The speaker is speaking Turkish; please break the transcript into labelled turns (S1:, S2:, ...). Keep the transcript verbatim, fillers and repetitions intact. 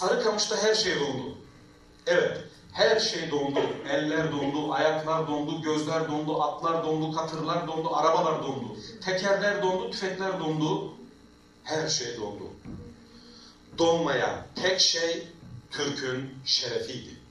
S1: Sarıkamış'ta her şey dondu. Evet, her şey dondu. Eller dondu, ayaklar dondu, gözler dondu, atlar dondu, katırlar dondu, arabalar dondu. Tekerler dondu, tüfekler dondu. Her şey dondu. Donmayan tek şey Türk'ün şerefiydi.